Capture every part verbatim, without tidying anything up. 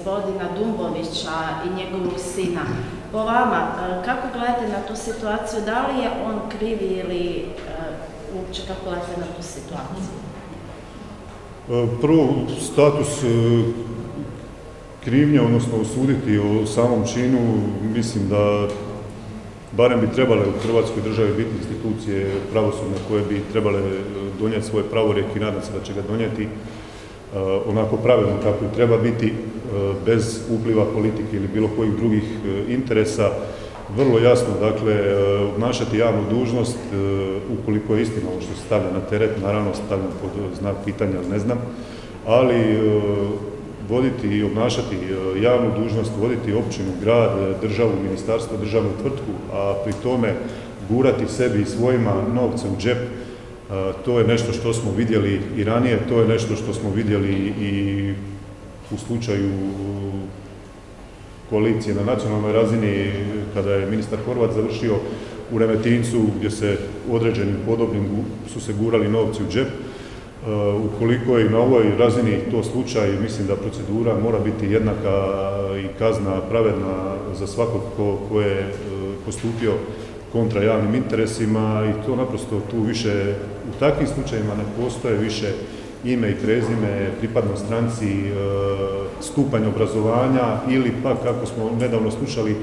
gospodina Dumbovića i njegovog sina. Po vama, kako gledate na tu situaciju? Da li je on krivi ili uopće kako gledate na tu situaciju? Prvo, status krivnje, odnosno osuditi o samom činu, mislim da barem bi trebale u Hrvatskoj državi biti institucije pravosudne koje bi trebale donijeti svoj pravorijek i nadam se da će ga donijeti onako pravilno kako i treba biti, bez upliva politike ili bilo kojih drugih interesa. Vrlo jasno, dakle, obnašati javnu dužnost, ukoliko je istina ovo što se stavlja na teret, naravno stavljam pod znak pitanja, ne znam, ali voditi i obnašati javnu dužnost, voditi općinu, grad, državu, ministarstvo, državnu tvrtku, a pri tome gurati sebi i svojima novce u džep, to je nešto što smo vidjeli i ranije, to je nešto što smo vidjeli i u slučaju koalicije na nacionalnoj razini, kada je ministar Horvat završio u Remetincu, gdje se određenim podobnim su se gurali novci u džep. Ukoliko je i na ovoj razini to slučaj, mislim da procedura mora biti jednaka i kazna pravedna za svakog ko, ko je postupio kontra javnim interesima i to naprosto tu više, u takvim slučajima ne postoje više ime i prezime, pripadnost stranci, stupanj obrazovanja ili pa, kako smo nedavno slušali,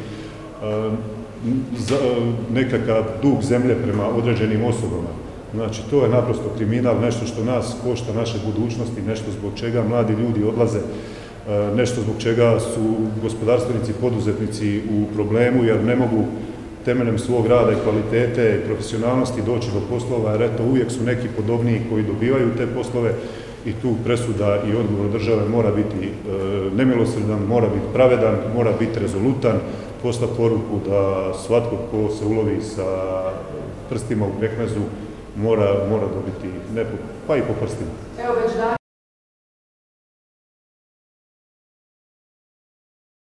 nekakav dug zemlje prema određenim osobama. Znači, to je naprosto kriminal, nešto što nas košta naše budućnosti, nešto zbog čega mladi ljudi odlaze, nešto zbog čega su gospodarstvenici, poduzetnici u problemu, jer ne mogu temeljem svog rada i kvalitete i profesionalnosti doći do poslova, jer eto, uvijek su neki podobniji koji dobivaju te poslove i tu presuda i odgovor države mora biti e, nemilosredan, mora biti pravedan, mora biti rezolutan, poslati poruku da svatko ko se ulovi sa prstima u pekmezu mora, mora dobiti, ne, pa i po prstima.